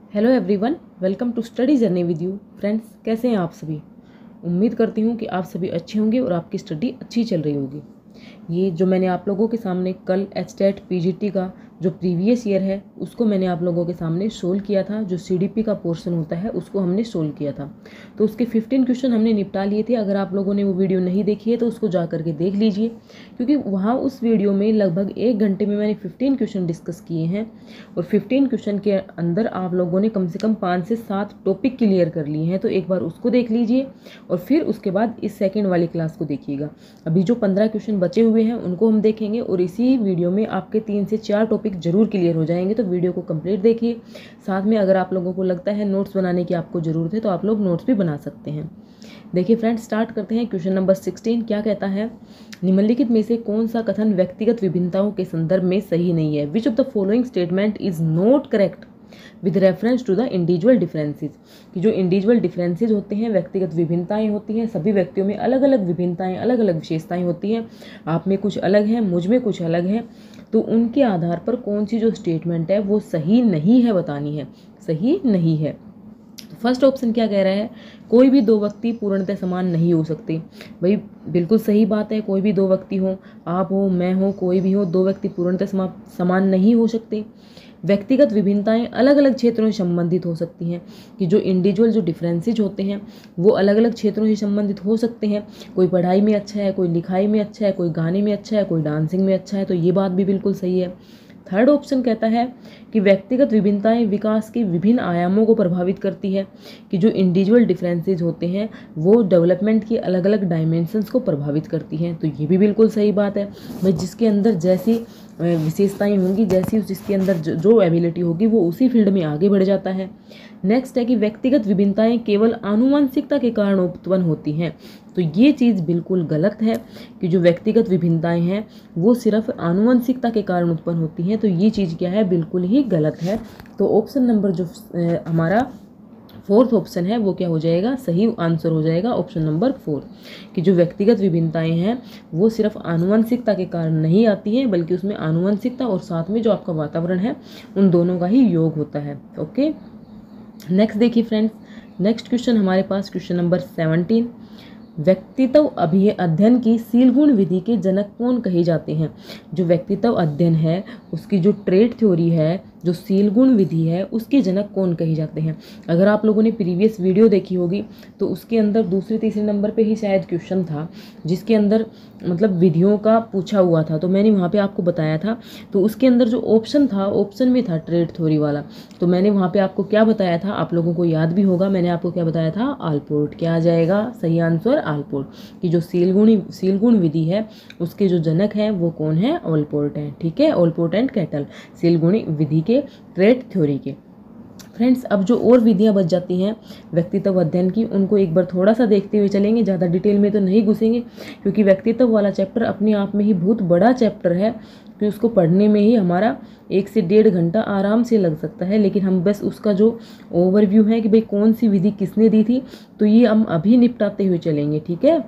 Hello everyone, welcome to study journey with you. Friends, कैसे हैं आप सभी। उम्मीद करती हूँ कि आप सभी अच्छे होंगे और आपकी स्टडी अच्छी चल रही होगी। ये जो मैंने आप लोगों के सामने कल एचटेट पीजीटी का जो प्रीवियस ईयर है उसको मैंने आप लोगों के सामने सोल्व किया था। जो सीडीपी का पोर्शन होता है उसको हमने सोल्व किया था, तो उसके 15 क्वेश्चन हमने निपटा लिए थे। अगर आप लोगों ने वो वीडियो नहीं देखी है तो उसको जा करके देख लीजिए, क्योंकि वहाँ उस वीडियो में लगभग 1 घंटे में मैंने 15 क्वेश्चन डिस्कस किए हैं और 15 क्वेश्चन के अंदर आप लोगों ने कम से कम 5 से 7 टॉपिक क्लियर कर लिए हैं। तो एक बार उसको देख लीजिए और फिर उसके बाद इस सेकेंड वाली क्लास को देखिएगा। अभी जो 15 क्वेश्चन बचे हुए हैं उनको हम देखेंगे और इसी वीडियो में आपके 3 से 4 टॉपिक जरूर क्लियर हो जाएंगे। तो वीडियो को कंप्लीट देखिए। साथ में अगर आप लोगों को लगता है नोट्स बनाने की आपको ज़रूरत है तो आप लोग नोट्स भी बना सकते हैं। देखिए फ्रेंड्स, स्टार्ट करते हैं। क्वेश्चन नंबर 16 क्या कहता है, निम्नलिखित में से कौन सा कथन व्यक्तिगत विभिन्नताओं के संदर्भ में सही नहीं है। Which of the following statement is not correct with reference to the individual differences. कि जो इंडिविजुअल डिफरेंसेस होते हैं, व्यक्तिगत विभिन्नताएं होती हैं, सभी व्यक्तियों में अलग अलग विभिन्नताएं, अलग अलग विशेषताएं होती हैं। आप में कुछ अलग है, मुझ में कुछ अलग है, तो उनके आधार पर कौन सी जो स्टेटमेंट है वो सही नहीं है बतानी है, सही नहीं है। फर्स्ट ऑप्शन क्या कह रहा है, कोई भी दो व्यक्ति पूर्णतः समान नहीं हो सकते। भाई बिल्कुल सही बात है, कोई भी दो व्यक्ति हो, आप हो, मैं हो, कोई भी हो, दो व्यक्ति पूर्णतः समान नहीं हो सकते। व्यक्तिगत विभिन्नताएं अलग अलग क्षेत्रों से संबंधित हो सकती हैं। कि जो इंडिविजुअल जो डिफरेंसेज होते हैं वो अलग अलग क्षेत्रों से संबंधित हो सकते हैं। कोई पढ़ाई में अच्छा है, कोई लिखाई में अच्छा है, कोई गाने में अच्छा है, कोई डांसिंग में अच्छा है, तो ये बात भी बिल्कुल सही है। थर्ड ऑप्शन कहता है कि व्यक्तिगत विभिन्नताएं विकास के विभिन्न आयामों को प्रभावित करती है। कि जो इंडिविजुअल डिफरेंसेज होते हैं वो डेवलपमेंट की अलग अलग डायमेंशंस को प्रभावित करती हैं, तो ये भी बिल्कुल सही बात है। भाई जिसके अंदर जैसी विशेषताएं होंगी, जैसी जिसके अंदर जो एबिलिटी होगी वो उसी फील्ड में आगे बढ़ जाता है। नेक्स्ट है कि व्यक्तिगत विभिन्नताएं केवल आनुवंशिकता के कारण उत्पन्न होती हैं, तो ये चीज़ बिल्कुल गलत है। कि जो व्यक्तिगत विभिन्नताएं हैं वो सिर्फ आनुवंशिकता के कारण उत्पन्न होती हैं, तो ये चीज़ क्या है, बिल्कुल ही गलत है। तो ऑप्शन नंबर जो हमारा फोर्थ ऑप्शन है वो क्या हो जाएगा, सही आंसर हो जाएगा ऑप्शन नंबर 4। कि जो व्यक्तिगत विभिन्नताएं हैं वो सिर्फ आनुवंशिकता के कारण नहीं आती हैं, बल्कि उसमें आनुवंशिकता और साथ में जो आपका वातावरण है उन दोनों का ही योग होता है। ओके, नेक्स्ट देखिए फ्रेंड्स, नेक्स्ट क्वेश्चन हमारे पास क्वेश्चन नंबर 17। व्यक्तित्व अध्ययन की सीलगुण विधि के जनक कौन कहे जाते हैं। जो व्यक्तित्व अध्ययन है उसकी जो ट्रेट थ्योरी है, जो सीलगुण विधि है, उसके जनक कौन कहे जाते हैं। अगर आप लोगों ने प्रीवियस वीडियो देखी होगी तो उसके अंदर दूसरे तीसरे नंबर पे ही शायद क्वेश्चन था जिसके अंदर मतलब विधियों का पूछा हुआ था, तो मैंने वहाँ पे आपको बताया था। तो उसके अंदर जो ऑप्शन था, ऑप्शन में था ट्रेट थ्योरी वाला, तो मैंने वहाँ पे आपको क्या बताया था, आप लोगों को याद भी होगा, मैंने आपको क्या बताया था, आलपोर्ट। क्या आ जाएगा सही आंसर, आलपोर्ट। की जो सीलगुण विधि है उसके जो जनक हैं वो कौन है, ऑलपोर्ट हैं। ठीक है, ऑलपोर्ट एंड कैटल, सीलगुणी विधि के ट्रेट थ्योरी के। फ्रेंड्स, अब जो और विधियां बच जाती हैं व्यक्तित्व अध्ययन की, उनको एक बार थोड़ा सा देखते हुए चलेंगे, ज़्यादा डिटेल में तो नहीं घुसेंगे, क्योंकि व्यक्तित्व वाला चैप्टर अपने आप में ही बहुत बड़ा चैप्टर है कि उसको पढ़ने में ही हमारा 1 से 1.5 घंटा आराम से लग सकता है। लेकिन हम बस उसका जो ओवरव्यू है कि भाई कौन सी विधि किसने दी थी, तो ये हम अभी निपटाते हुए चलेंगे। ठीक है,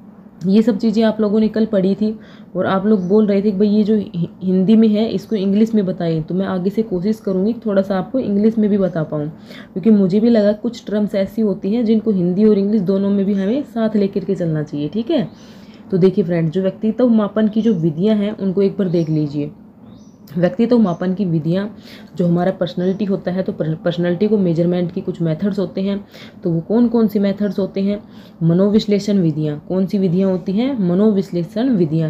ये सब चीज़ें आप लोगों ने कल पढ़ी थी और आप लोग बोल रहे थे कि भाई ये जो हिंदी में है इसको इंग्लिश में बताइए, तो मैं आगे से कोशिश करूँगी थोड़ा सा आपको इंग्लिश में भी बता पाऊँ, क्योंकि मुझे भी लगा कुछ टर्म्स ऐसी होती हैं जिनको हिंदी और इंग्लिश दोनों में भी हमें साथ लेकर के चलना चाहिए। ठीक है, तो देखिए फ्रेंड्स, जो व्यक्तित्व मापन की जो विधियाँ हैं उनको एक बार देख लीजिए। व्यक्तित्व मापन की विधियाँ, जो हमारा पर्सनैलिटी होता है, तो पर्सनैलिटी को मेजरमेंट की कुछ मेथड्स होते हैं, तो वो कौन कौन सी मेथड्स होते हैं। मनोविश्लेषण विधियाँ, कौन सी विधियाँ होती हैं, मनोविश्लेषण विधियाँ,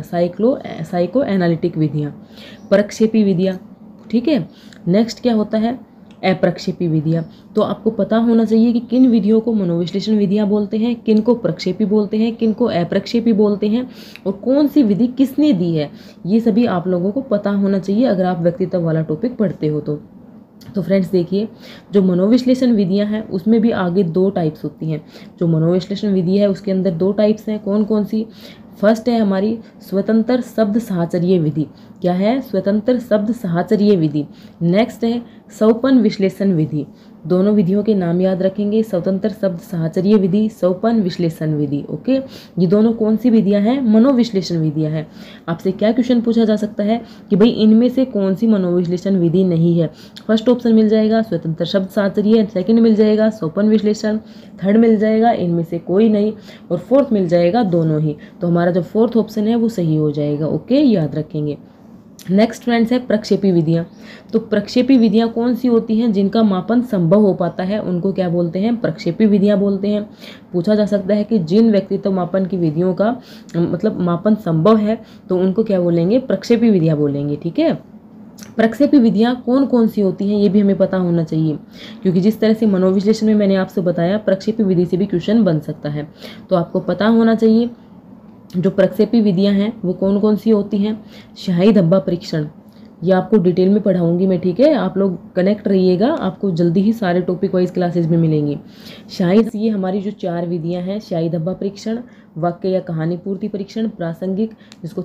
साइको एनालिटिक विधियाँ, प्रक्षेपी विधियाँ। ठीक है, नेक्स्ट क्या होता है, अप्रक्षेपी विधियाँ। तो आपको पता होना चाहिए कि किन विधियों को मनोविश्लेषण विधियाँ बोलते हैं, किन को प्रक्षेपी बोलते हैं, किन को अप्रक्षेपी बोलते हैं, और कौन सी विधि किसने दी है, ये सभी आप लोगों को पता होना चाहिए अगर आप व्यक्तित्व वाला टॉपिक पढ़ते हो तो फ्रेंड्स देखिए, जो मनोविश्लेषण विधियां हैं उसमें भी आगे 2 टाइप्स होती हैं। जो मनोविश्लेषण विधि है उसके अंदर 2 टाइप्स हैं, कौन कौन सी, फर्स्ट है हमारी स्वतंत्र शब्द साहचर्य विधि। क्या है? स्वतंत्र शब्द साहचर्य विधि। नेक्स्ट है सोपान विश्लेषण विधि। दोनों विधियों के नाम याद रखेंगे, स्वतंत्र शब्द साहचर्य विधि, सोपान विश्लेषण विधि। ओके, ये दोनों कौन सी विधियां हैं? मनोविश्लेषण विधियां हैं। आपसे क्या क्वेश्चन पूछा जा सकता है कि भाई इनमें से कौन सी मनोविश्लेषण विधि नहीं है? फर्स्ट ऑप्शन मिल जाएगा स्वतंत्र शब्द साहचर्य, सेकंड मिल जाएगा सोपान विश्लेषण, थर्ड मिल जाएगा इनमें से कोई नहीं, और फोर्थ मिल जाएगा दोनों ही। तो हमारा जो फोर्थ ऑप्शन है वो सही हो जाएगा। ओके, याद रखेंगे। नेक्स्ट फ्रेंड्स है प्रक्षेपी विधियां। तो प्रक्षेपी विधियां कौन सी होती हैं? जिनका मापन संभव हो पाता है उनको क्या बोलते हैं? प्रक्षेपी विधियां बोलते हैं। पूछा जा सकता है कि जिन व्यक्तित्व मापन की विधियों का मतलब मापन संभव है तो उनको क्या बोलेंगे? प्रक्षेपी विधियां बोलेंगे। ठीक है, प्रक्षेपी विधियां कौन कौन सी होती हैं ये भी हमें पता होना चाहिए, क्योंकि जिस तरह से मनोविश्लेषण में मैंने आपसे बताया प्रक्षेपी विधि से भी क्वेश्चन बन सकता है, तो आपको पता होना चाहिए जो प्रक्षेपी विधियां हैं वो कौन कौन सी होती हैं। शाही धब्बा परीक्षण, ये आपको डिटेल में पढ़ाऊंगी मैं। ठीक है, आप लोग कनेक्ट रहिएगा, आपको जल्दी ही सारे टॉपिक वाइज क्लासेस में मिलेंगी। शाही, ये हमारी जो 4 विधियां हैं, शाही धब्बा परीक्षण, वाक्य या कहानी पूर्ति परीक्षण, प्रासंगिक जिसको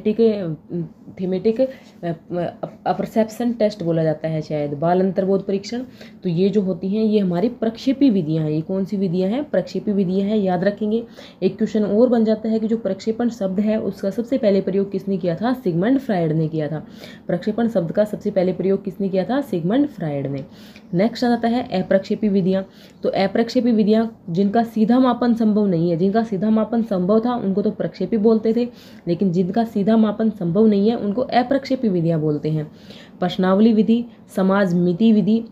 थीमेटिक अपरसेप्शन टेस्ट बोला जाता है शायद, बाल अंतर्बोध परीक्षण। तो ये जो होती हैं ये हमारी प्रक्षेपी विधियां हैं। ये कौन सी विधियां हैं? प्रक्षेपी विधियां हैं, याद रखेंगे। एक क्वेश्चन और बन जाता है कि जो प्रक्षेपण शब्द है उसका सबसे पहले प्रयोग किसने किया था? सिगमंड फ्रायड ने किया था। प्रक्षेपण शब्द का सबसे पहले प्रयोग किसने किया था? सिगमंड फ्रायड ने। नेक्स्ट आ जाता है अप्रक्षेपी विधियां। तो अप्रक्षेपी विधियां जिनका सीधा मापन संभव नहीं है, जिनका सीधा मापन संभव था उनको तो प्रक्षेपी बोलते थे, लेकिन जिनका सीधा मापन संभव नहीं है उनको अप्रक्षेपी विधियां बोलते हैं। प्रश्नावली विधि, समाज मिति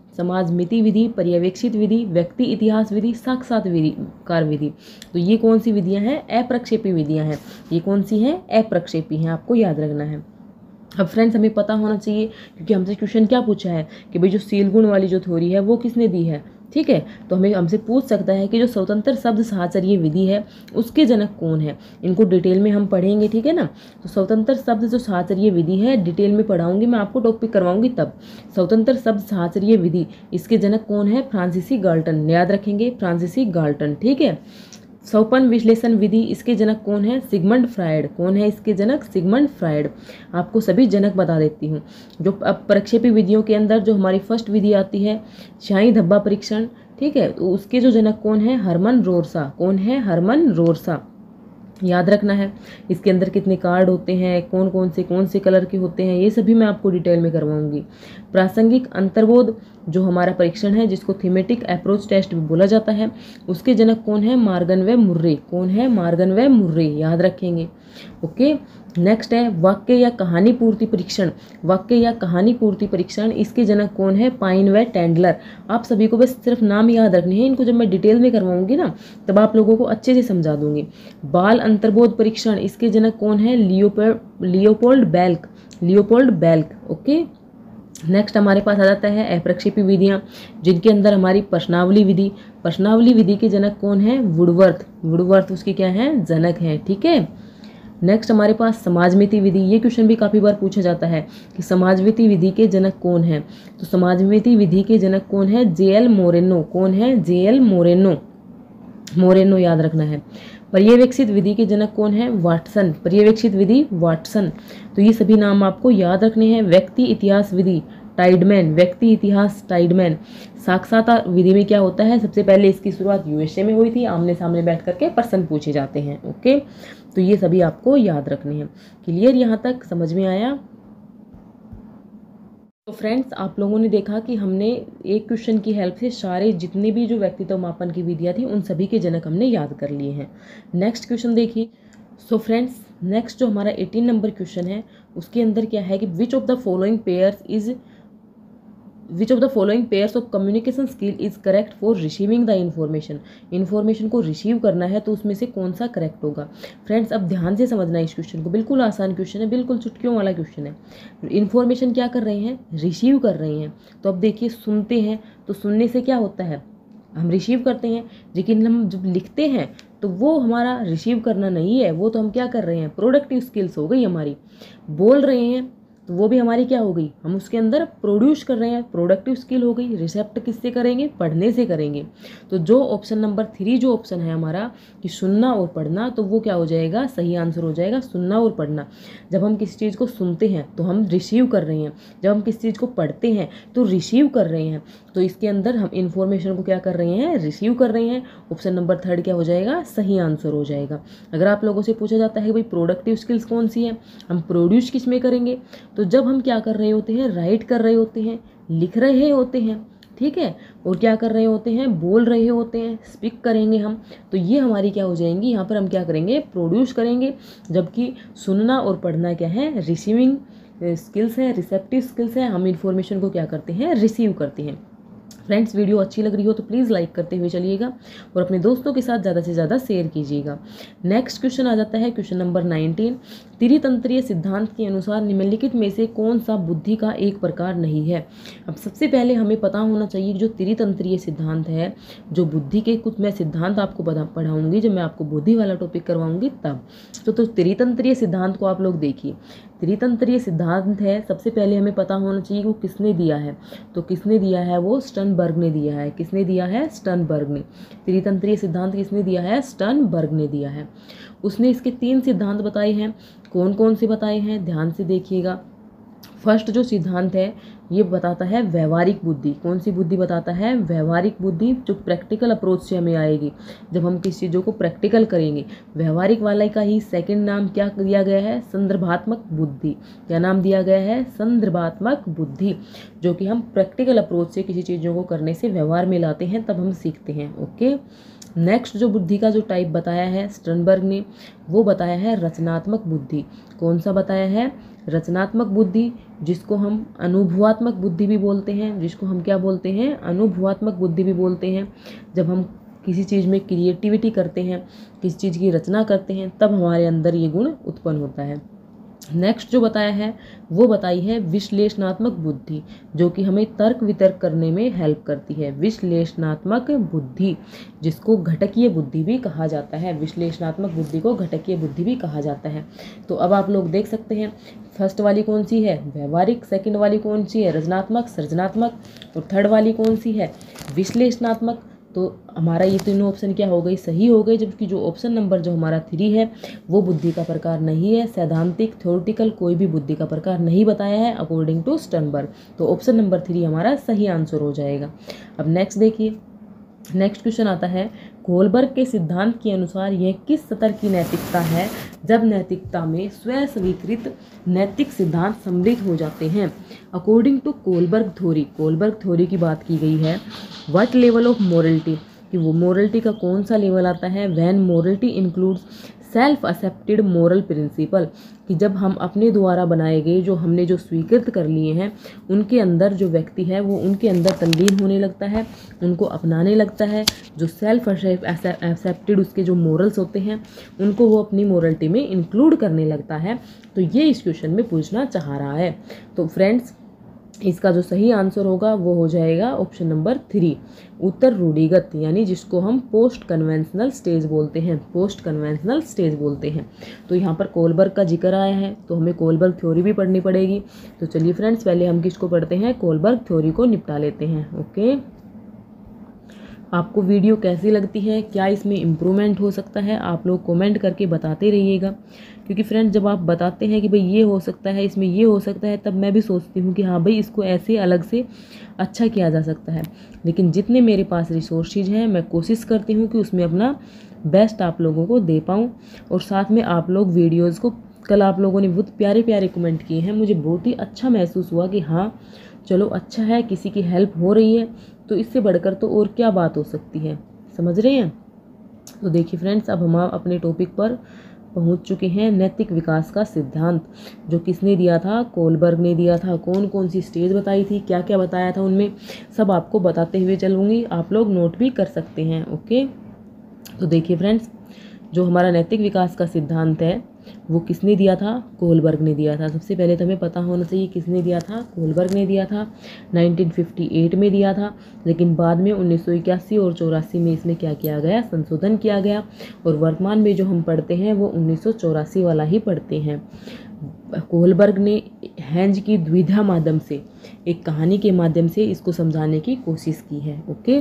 विधि, पर्यवेक्षित विधि, व्यक्ति इतिहास विधि, साक्षात्कार विधि। तो ये कौन सी विधियां हैं? अप्रक्षेपी विधियां हैं। ये कौन सी हैं? अप्रक्षेपी हैं, आपको याद रखना है। अब फ्रेंड्स हमें पता होना चाहिए, क्योंकि हमसे क्वेश्चन क्या पूछा है कि भाई जो सील गुण वाली जो थ्योरी है वो किसने दी है। ठीक है, तो हमसे पूछ सकता है कि जो स्वतंत्र शब्द साहचर्य विधि है उसके जनक कौन है। इनको डिटेल में हम पढ़ेंगे। ठीक है ना, तो स्वतंत्र शब्द जो साहचर्य विधि है डिटेल में पढ़ाऊंगी मैं, आपको टॉपिक करवाऊंगी तब। स्वतंत्र शब्द साहचर्य विधि, इसके जनक कौन है? फ्रांसीसी गाल्टन, याद रखेंगे, फ्रांसीसी गाल्टन। ठीक है, सोपान विश्लेषण विधि, इसके जनक कौन है? Sigmund Freud. कौन है इसके जनक? Sigmund Freud. आपको सभी जनक बता देती हूँ। जो अब प्रक्षेपी विधियों के अंदर जो हमारी फर्स्ट विधि आती है शाही धब्बा परीक्षण, ठीक है, तो उसके जो जनक कौन है? हरमन रोरसा। कौन है? हरमन रोरसा, याद रखना है। इसके अंदर कितने कार्ड होते हैं, कौन से कलर के होते हैं, ये सभी मैं आपको डिटेल में करवाऊंगी। प्रासंगिक अंतर्बोध जो हमारा परीक्षण है जिसको थीमेटिक अप्रोच टेस्ट भी बोला जाता है, उसके जनक कौन है? मॉर्गन व मुर्रे। कौन है? मॉर्गन व मुर्रे, याद रखेंगे। ओके, नेक्स्ट है वाक्य या कहानी पूर्ति परीक्षण। वाक्य या कहानी पूर्ति परीक्षण, इसके जनक कौन है? पाइन व टेंडलर। आप सभी को बस सिर्फ नाम याद रखने हैं, इनको जब मैं डिटेल में करवाऊंगी ना तब आप लोगों को अच्छे से समझा दूंगी। बाल अंतर्बोध परीक्षण, इसके जनक कौन है? लियोपोल्ड बेल्क। ओके, नेक्स्ट हमारे पास आ जाता है अप्रक्षेपी विधियां, जिनके अंदर हमारी प्रश्नावली विधि के जनक कौन है? वुडवर्थ उसके क्या है? जनक हैं। ठीक है, नेक्स्ट हमारे पास समाजमिति विधि। ये क्वेश्चन भी काफ़ी बार पूछा जाता है कि समाजमिति विधि के जनक कौन है। तो समाजमिति विधि के जनक कौन है? JL Moreno. कौन है? जेएल मोरेनो, याद रखना है। पर्यवेक्षित विधि के जनक कौन है? वाटसन। पर्यवेक्षित विधि वाटसन। तो ये सभी नाम आपको याद रखने हैं। व्यक्ति इतिहास विधि टाइडमैन। साक्षात्कार विधि में क्या होता है? सबसे पहले इसकी शुरुआत यूएसए में हुई थी, आमने सामने बैठ करके प्रश्न पूछे जाते हैं। ओके, तो ये सभी आपको याद रखने हैं। क्लियर, यहाँ तक समझ में आया? तो फ्रेंड्स आप लोगों ने देखा कि हमने एक क्वेश्चन की हेल्प से सारे जितने भी जो व्यक्तित्व मापन की विधियां थी उन सभी के जनक हमने याद कर लिए हैं। नेक्स्ट क्वेश्चन देखिए। सो फ्रेंड्स नेक्स्ट जो हमारा 18 नंबर क्वेश्चन है उसके अंदर क्या है कि which of the following pairs of communication skill is correct for receiving the information को रिसीव करना है तो उसमें से कौन सा करेक्ट होगा। फ्रेंड्स अब ध्यान से समझना है इस क्वेश्चन को, बिल्कुल आसान क्वेश्चन है, बिल्कुल चुटकियों वाला क्वेश्चन है। इन्फॉर्मेशन क्या कर रहे हैं? रिसीव कर रहे हैं। तो अब देखिए सुनते हैं तो सुनने से क्या होता है? हम रिसीव करते हैं, लेकिन हम जब लिखते हैं तो वो हमारा रिसीव करना नहीं है, वो तो हम क्या कर रहे हैं? प्रोडक्टिव स्किल्स हो गई हमारी। बोल रहे हैं तो वो भी हमारी क्या हो गई, हम उसके अंदर प्रोड्यूस कर रहे हैं, प्रोडक्टिव स्किल हो गई। रिसेप्ट किससे करेंगे, पढ़ने से करेंगे। तो जो ऑप्शन नंबर 3 जो ऑप्शन है हमारा कि सुनना और पढ़ना, तो वो क्या हो जाएगा, सही आंसर हो जाएगा सुनना और पढ़ना। जब हम किसी चीज़ को सुनते हैं तो हम रिसीव कर रहे हैं, जब हम किसी चीज़ को पढ़ते हैं तो रिसीव कर रहे हैं। तो इसके अंदर हम इन्फॉर्मेशन को क्या कर रहे हैं, रिसीव कर रहे हैं। ऑप्शन नंबर 3 क्या हो जाएगा, सही आंसर हो जाएगा। अगर आप लोगों से पूछा जाता है भाई प्रोडक्टिव स्किल्स कौन सी है, हम प्रोड्यूस किस में करेंगे, तो जब हम क्या कर रहे होते हैं, राइट कर रहे होते हैं, लिख रहे होते हैं, ठीक है, और क्या कर रहे होते हैं, बोल रहे होते हैं, स्पीक करेंगे हम। तो ये हमारी क्या हो जाएंगी, यहाँ पर हम क्या करेंगे, प्रोड्यूस करेंगे। जबकि सुनना और पढ़ना क्या है, रिसीविंग स्किल्स है, रिसेप्टिव स्किल्स है। हम इन्फॉर्मेशन को क्या करते हैं, रिसीव करते हैं। फ्रेंड्स, वीडियो अच्छी लग रही हो तो प्लीज़ लाइक करते हुए चलिएगा और अपने दोस्तों के साथ ज़्यादा से ज़्यादा शेयर कीजिएगा। नेक्स्ट क्वेश्चन आ जाता है क्वेश्चन नंबर 19। त्रितंत्रीय सिद्धांत के अनुसार निम्नलिखित में से कौन सा बुद्धि का एक प्रकार नहीं है। अब सबसे पहले हमें पता होना चाहिए कि जो त्रितंत्रीय सिद्धांत है, जो बुद्धि के कुछ मैं सिद्धांत आपको पढ़ाऊंगी, जब मैं आपको बुद्धि वाला टॉपिक करवाऊंगी तब। तो त्रितंत्रीय सिद्धांत को आप लोग देखिए। त्रितंत्रीय सिद्धांत है, सबसे पहले हमें पता होना चाहिए वो किसने दिया है। तो किसने दिया है, वो स्टर्नबर्ग ने दिया है। किसने दिया है, स्टर्नबर्ग ने। त्रितंत्रीय सिद्धांत किसने दिया है, स्टर्नबर्ग ने दिया है। उसने इसके 3 सिद्धांत बताए हैं। कौन कौन से बताए हैं, ध्यान से देखिएगा। फर्स्ट जो सिद्धांत है ये बताता है व्यवहारिक बुद्धि। कौन सी बुद्धि बताता है, व्यवहारिक बुद्धि, जो प्रैक्टिकल अप्रोच से हमें आएगी, जब हम किसी चीज़ों को प्रैक्टिकल करेंगे। व्यवहारिक वाला का ही सेकंड नाम क्या दिया गया है, संदर्भात्मक बुद्धि। क्या नाम दिया गया है, संदर्भात्मक बुद्धि, जो कि हम प्रैक्टिकल अप्रोच से किसी चीज़ों को करने से व्यवहार में लाते हैं, तब हम सीखते हैं। ओके। नेक्स्ट जो बुद्धि का जो टाइप बताया है स्टर्नबर्ग ने, वो बताया है रचनात्मक बुद्धि। कौन सा बताया है, रचनात्मक बुद्धि, जिसको हम अनुभवात्मक बुद्धि भी बोलते हैं। जिसको हम क्या बोलते हैं, अनुभवात्मक बुद्धि भी बोलते हैं। जब हम किसी चीज़ में क्रिएटिविटी करते हैं, किसी चीज़ की रचना करते हैं, तब हमारे अंदर ये गुण उत्पन्न होता है। नेक्स्ट जो बताया है वो बताई है विश्लेषणात्मक बुद्धि, जो कि हमें तर्क वितर्क करने में हेल्प करती है। विश्लेषणात्मक बुद्धि, जिसको घटकीय बुद्धि भी कहा जाता है। विश्लेषणात्मक बुद्धि को घटकीय बुद्धि भी कहा जाता है। तो अब आप लोग देख सकते हैं फर्स्ट वाली कौन सी है, व्यवहारिक। सेकंड वाली कौन सी है, रचनात्मक सृजनात्मक। और थर्ड वाली कौन सी है, विश्लेषणात्मक। तो हमारा ये तीनों ऑप्शन क्या हो गई, सही हो गई। जबकि जो ऑप्शन नंबर जो हमारा 3 है वो बुद्धि का प्रकार नहीं है। सैद्धांतिक थ्योरेटिकल कोई भी बुद्धि का प्रकार नहीं बताया है अकॉर्डिंग टू स्टर्नबर्ग। तो ऑप्शन नंबर 3 हमारा सही आंसर हो जाएगा। अब नेक्स्ट देखिए, नेक्स्ट क्वेश्चन आता है कोलबर्ग के सिद्धांत के अनुसार यह किस स्तर की नैतिकता है जब नैतिकता में स्व स्वीकृत नैतिक सिद्धांत सम्मिलित हो जाते हैं। अकॉर्डिंग टू कोलबर्ग थ्योरी की बात की गई है। व्हाट लेवल ऑफ मोरलिटी, कि वो मोरलिटी का कौन सा लेवल आता है, when morality includes self accepted moral principle, कि जब हम अपने द्वारा बनाए गए, जो हमने जो स्वीकृत कर लिए हैं, उनके अंदर जो व्यक्ति है वो उनके अंदर तल्लीन होने लगता है, उनको अपनाने लगता है। जो सेल्फ एक्सेप्टेड उसके जो मोरल्स होते हैं उनको वो अपनी मोरलिटी में इंक्लूड करने लगता है। तो ये इस क्वेश्चन में पूछना चाह रहा है। तो फ्रेंड्स, इसका जो सही आंसर होगा वो हो जाएगा ऑप्शन नंबर 3, उत्तर रूढ़िगत, यानी जिसको हम पोस्ट कन्वेंशनल स्टेज बोलते हैं। पोस्ट कन्वेंशनल स्टेज बोलते हैं। तो यहाँ पर कोलबर्ग का जिक्र आया है तो हमें कोलबर्ग थ्योरी भी पढ़नी पड़ेगी। तो चलिए फ्रेंड्स, पहले हम किसको पढ़ते हैं, कोलबर्ग थ्योरी को निपटा लेते हैं। ओके, आपको वीडियो कैसी लगती है, क्या इसमें इम्प्रूवमेंट हो सकता है, आप लोग कमेंट करके बताते रहिएगा। क्योंकि फ्रेंड्स, जब आप बताते हैं कि भाई ये हो सकता है, इसमें ये हो सकता है, तब मैं भी सोचती हूँ कि हाँ भाई इसको ऐसे अलग से अच्छा किया जा सकता है। लेकिन जितने मेरे पास रिसोर्सेज हैं मैं कोशिश करती हूँ कि उसमें अपना बेस्ट आप लोगों को दे पाऊँ। और साथ में आप लोग वीडियोज़ को, कल आप लोगों ने बहुत प्यारे प्यारे कमेंट किए हैं, मुझे बहुत ही अच्छा महसूस हुआ कि हाँ चलो अच्छा है, किसी की हेल्प हो रही है, तो इससे बढ़कर तो और क्या बात हो सकती है। समझ रहे हैं। तो देखिए फ्रेंड्स, अब हम अपने टॉपिक पर पहुंच चुके हैं। नैतिक विकास का सिद्धांत जो किसने दिया था, कोलबर्ग ने दिया था। कौन कौन सी स्टेज बताई थी, क्या क्या बताया था, उनमें सब आपको बताते हुए चलूँगी। आप लोग नोट भी कर सकते हैं। ओके, तो देखिए फ्रेंड्स, जो हमारा नैतिक विकास का सिद्धांत है वो किसने दिया था, कोलबर्ग ने दिया था। सबसे पहले तो हमें पता होना चाहिए किसने दिया था, कोलबर्ग ने दिया था। 1958 में दिया था, लेकिन बाद में 1981 और 84 में इसमें क्या किया गया, संशोधन किया गया। और वर्तमान में जो हम पढ़ते हैं वो 1984 वाला ही पढ़ते हैं। कोलबर्ग ने हैंज की द्विधा माध्यम से, एक कहानी के माध्यम से इसको समझाने की कोशिश की है। ओके,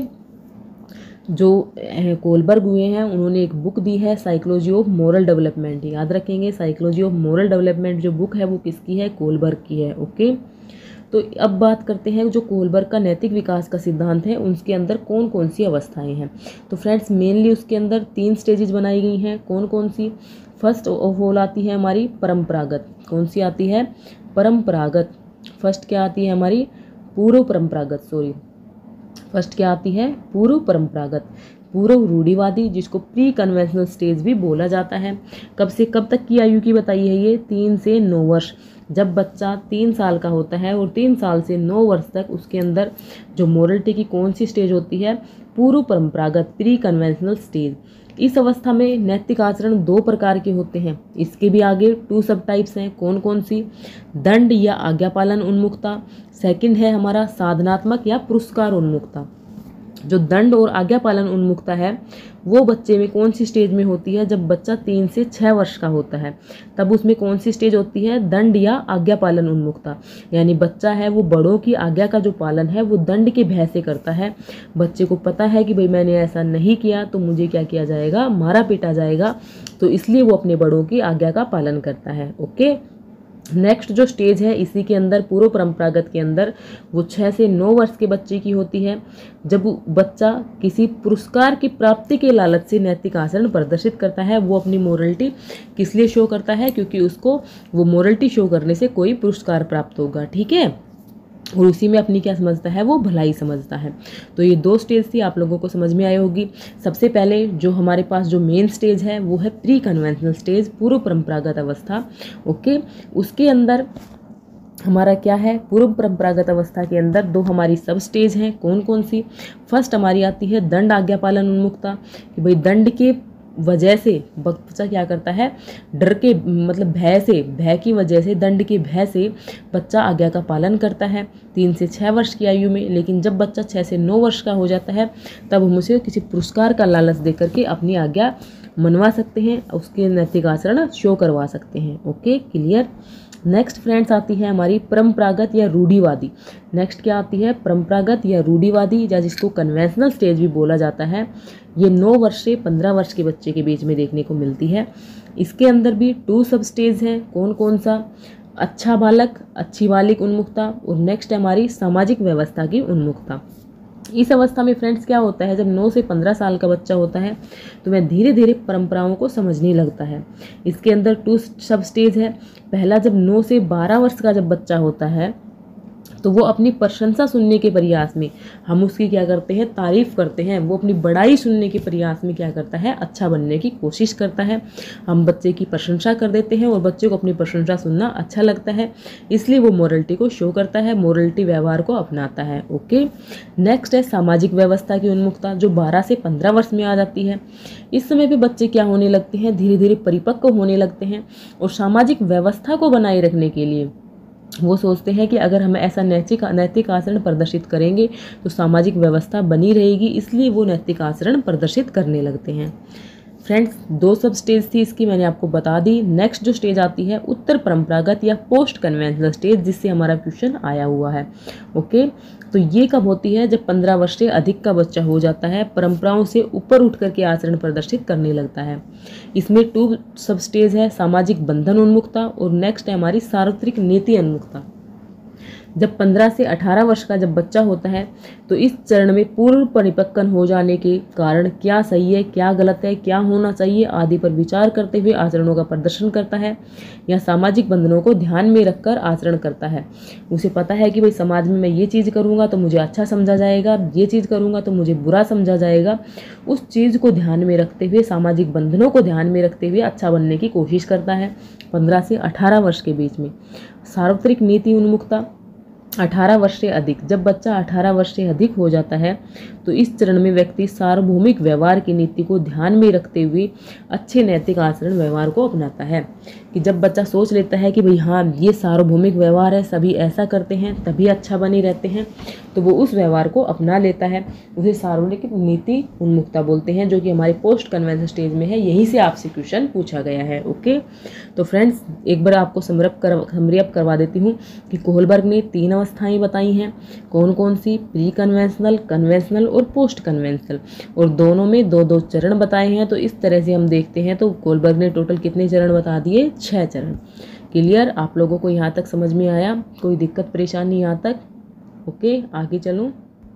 जो कोलबर्ग हुए हैं उन्होंने एक बुक दी है साइकोलॉजी ऑफ मोरल डेवलपमेंट। याद रखेंगे, साइकोलॉजी ऑफ मोरल डेवलपमेंट जो बुक है वो किसकी है? कोलबर्ग की है। ओके, तो अब बात करते हैं जो कोलबर्ग का नैतिक विकास का सिद्धांत है उसके अंदर कौन कौन सी अवस्थाएं हैं। तो फ्रेंड्स मेनली उसके अंदर 3 स्टेजेस बनाई गई हैं। कौन कौन सी? फर्स्ट ऑफ ऑल आती है हमारी परंपरागत। कौन सी आती है? परंपरागत। फर्स्ट क्या आती है हमारी? पूर्व परंपरागत। फर्स्ट क्या आती है? पूर्व परंपरागत, पूर्व रूढ़िवादी, जिसको प्री कन्वेंशनल स्टेज भी बोला जाता है। कब से कब तक की आयु की बताई है ये? 3 से 9 वर्ष। जब बच्चा 3 साल का होता है और 3 साल से 9 वर्ष तक उसके अंदर जो मोरलिटी की कौन सी स्टेज होती है? पूर्व परंपरागत, प्री कन्वेंशनल स्टेज। इस अवस्था में नैतिक आचरण 2 प्रकार के होते हैं। इसके भी आगे 2 सब टाइप्स हैं। कौन कौन सी? दंड या आज्ञा पालन उन्मुखता। सेकंड है हमारा साधनात्मक या पुरस्कार उन्मुखता। जो दंड और आज्ञा पालन उन्मुखता है वो बच्चे में कौन सी स्टेज में होती है? जब बच्चा 3 से 6 वर्ष का होता है तब उसमें कौन सी स्टेज होती है? दंड या आज्ञा पालन उन्मुखता। यानी बच्चा है वो बड़ों की आज्ञा का जो पालन है वो दंड के भय से करता है। बच्चे को पता है कि भाई मैंने ऐसा नहीं किया तो मुझे क्या किया जाएगा? मारा पीटा जाएगा, तो इसलिए वो अपने बड़ों की आज्ञा का पालन करता है। ओके, नेक्स्ट जो स्टेज है इसी के अंदर पूर्व परंपरागत के अंदर वो 6 से 9 वर्ष के बच्चे की होती है, जब बच्चा किसी पुरस्कार की प्राप्ति के लालच से नैतिक आचरण प्रदर्शित करता है। वो अपनी मोरलिटी किस लिए शो करता है? क्योंकि उसको वो मोरलिटी शो करने से कोई पुरस्कार प्राप्त होगा। ठीक है, और उसी में अपनी क्या समझता है? वो भलाई समझता है। तो ये 2 स्टेज थी, आप लोगों को समझ में आई होगी। सबसे पहले जो हमारे पास जो मेन स्टेज है वो है प्री कन्वेंशनल स्टेज, पूर्व परंपरागत अवस्था। ओके, उसके अंदर हमारा क्या है? पूर्व परंपरागत अवस्था के अंदर 2 हमारी सब स्टेज हैं। कौन कौन सी? फर्स्ट हमारी आती है दंड आज्ञा पालन उन्मुखता, कि भाई दंड के वजह से बच्चा क्या करता है? डर के मतलब भय की वजह से, दंड के भय से बच्चा आज्ञा का पालन करता है 3 से 6 वर्ष की आयु में। लेकिन जब बच्चा 6 से 9 वर्ष का हो जाता है तब हम उसे किसी पुरस्कार का लालच दे करके अपनी आज्ञा मनवा सकते हैं, उसके नैतिक आचरण शो करवा सकते हैं। Okay, clear. नेक्स्ट फ्रेंड्स आती है हमारी परंपरागत या रूढ़िवादी। नेक्स्ट क्या आती है? परंपरागत या रूढ़िवादी, या जिसको कन्वेंशनल स्टेज भी बोला जाता है। ये 9 वर्ष से 15 वर्ष के बच्चे के बीच में देखने को मिलती है। इसके अंदर भी 2 सब स्टेज हैं। कौन कौन सा? अच्छा बालक, अच्छी बालिक उन्मुखता, और नेक्स्ट है हमारी सामाजिक व्यवस्था की उन्मुखता। इस अवस्था में फ्रेंड्स क्या होता है? जब 9 से 15 साल का बच्चा होता है तो वह धीरे धीरे परंपराओं को समझने लगता है। इसके अंदर 2 सब स्टेज है। पहला, जब 9 से 12 वर्ष का जब बच्चा होता है तो वो अपनी प्रशंसा सुनने के प्रयास में हम उसकी क्या करते हैं? तारीफ करते हैं। वो अपनी बड़ाई सुनने के प्रयास में क्या करता है? अच्छा बनने की कोशिश करता है। हम बच्चे की प्रशंसा कर देते हैं और बच्चे को अपनी प्रशंसा सुनना अच्छा लगता है, इसलिए वो मोरलिटी को शो करता है, मोरलिटी व्यवहार को अपनाता है। ओके, नेक्स्ट है सामाजिक व्यवस्था की उन्मुखता, जो 12 से 15 वर्ष में आ जाती है। इस समय पे बच्चे क्या होने लगते हैं? धीरे धीरे परिपक्व होने लगते हैं और सामाजिक व्यवस्था को बनाए रखने के लिए वो सोचते हैं कि अगर हम ऐसा नैतिक आचरण प्रदर्शित करेंगे तो सामाजिक व्यवस्था बनी रहेगी, इसलिए वो नैतिक आचरण प्रदर्शित करने लगते हैं। फ्रेंड्स 2 सब स्टेज थी इसकी, मैंने आपको बता दी। नेक्स्ट जो स्टेज आती है उत्तर परंपरागत या पोस्ट कन्वेंशनल स्टेज, जिससे हमारा क्वेश्चन आया हुआ है। ओके, तो ये कब होती है? जब 15 वर्ष से अधिक का बच्चा हो जाता है, परंपराओं से ऊपर उठ करके आचरण प्रदर्शित करने लगता है। इसमें 2 सब स्टेज है, सामाजिक बंधन उन्मुखता और नेक्स्ट है हमारी सार्वत्रिक नीति उन्मुखता। जब 15 से 18 वर्ष का जब बच्चा होता है तो इस चरण में पूर्व परिपक्व हो जाने के कारण क्या सही है, क्या गलत है, क्या होना चाहिए आदि पर विचार करते हुए आचरणों का प्रदर्शन करता है या सामाजिक बंधनों को ध्यान में रखकर आचरण करता है। उसे पता है कि भाई समाज में मैं ये चीज़ करूँगा तो मुझे अच्छा समझा जाएगा, ये चीज़ करूँगा तो मुझे बुरा समझा जाएगा। उस चीज़ को ध्यान में रखते हुए, सामाजिक बंधनों को ध्यान में रखते हुए अच्छा बनने की कोशिश करता है 15 से 18 वर्ष के बीच में। सार्वत्रिक नीति उन्मुखता 18 वर्ष से अधिक, जब बच्चा 18 वर्ष से अधिक हो जाता है तो इस चरण में व्यक्ति सार्वभौमिक व्यवहार की नीति को ध्यान में रखते हुए अच्छे नैतिक आचरण व्यवहार को अपनाता है। कि जब बच्चा सोच लेता है कि भाई हाँ ये सार्वभौमिक व्यवहार है, सभी ऐसा करते हैं तभी अच्छा बने रहते हैं, तो वो उस व्यवहार को अपना लेता है। उसे सार्वजनिक नीति उन्मुखता बोलते हैं, जो कि हमारे पोस्ट कन्वेंशन स्टेज में है। यहीं से आपसे क्वेश्चन पूछा गया है। ओके, तो फ्रेंड्स एक बार आपको समरी अप करवा देती हूँ कि कोहलबर्ग ने 3 अवस्थाएं बताई हैं। कौन कौन सी? प्री कन्वेंशनल, कन्वेंशनल और पोस्ट कन्वेंशनल, और दोनों में 2-2 चरण बताए हैं। तो इस तरह से हम देखते हैं तो कोहलबर्ग ने टोटल कितने चरण बता दिए? 6 चरण। क्लियर? आप लोगों को यहाँ तक समझ में आया? कोई दिक्कत परेशानी यहाँ तक? ओके, आगे चलूँ।